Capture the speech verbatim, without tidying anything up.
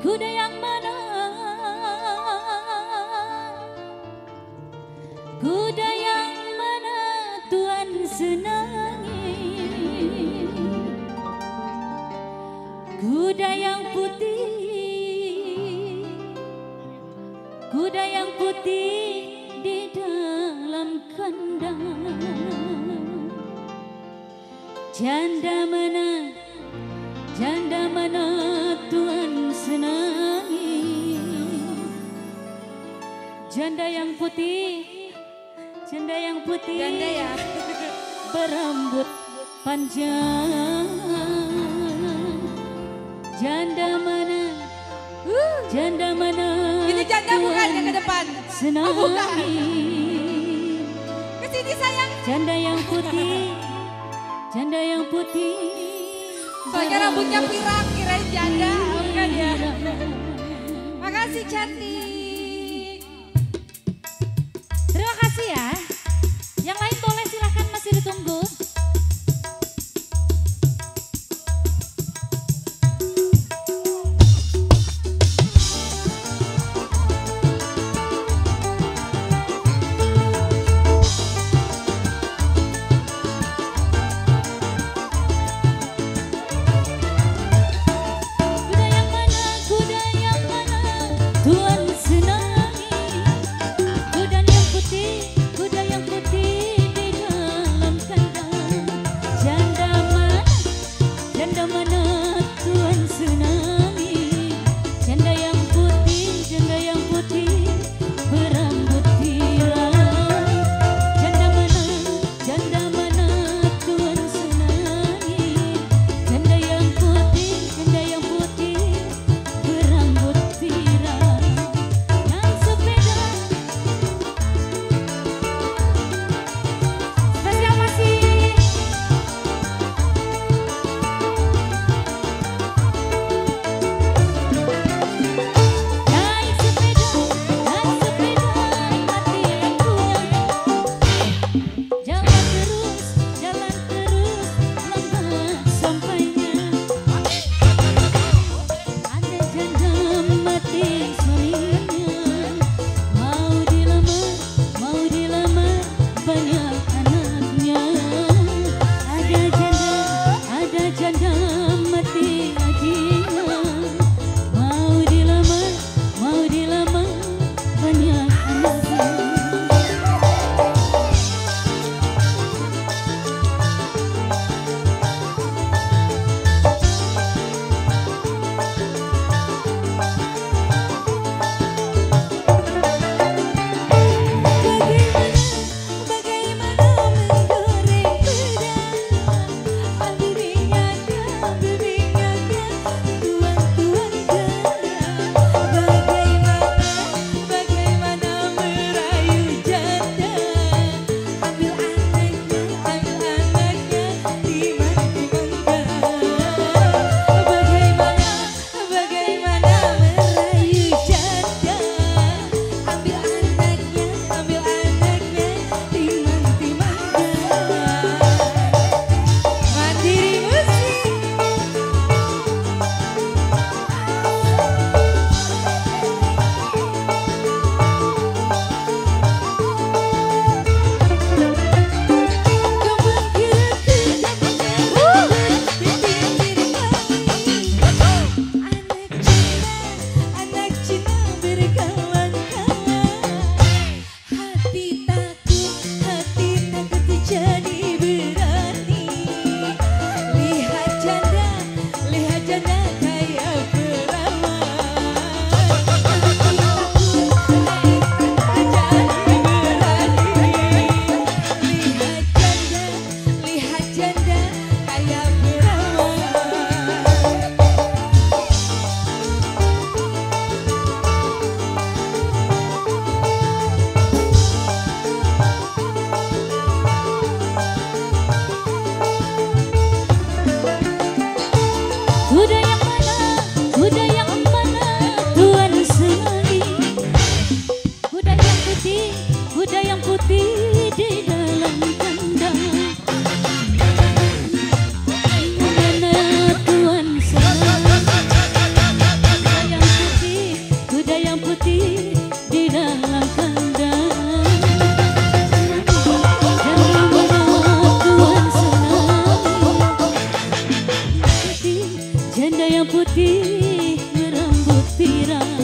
kuda yang mana, kuda yang mana Tuhan senangi, kuda yang putih, kuda yang putih di dalam kandang. Janda mana, janda mana Tuhan senangi, janda yang putih, janda yang putih, Janda ya. berambut panjang. Janda mana, janda mana Ini janda bukan yang ke depan. senangi, Oh, bukan. Kesini sayang. janda yang putih, janda yang putih. Soalnya rambutnya pirang, kirain janda. Bukan ya. Makasih cantik. Terima kasih ya. Yang lain boleh silahkan, masih ditunggu. Kuda yang mana, kuda yang mana Tuhan yang putih di dalam kandang. Janda merawat tuan senang. Putih, janda yang putih berambut pirang.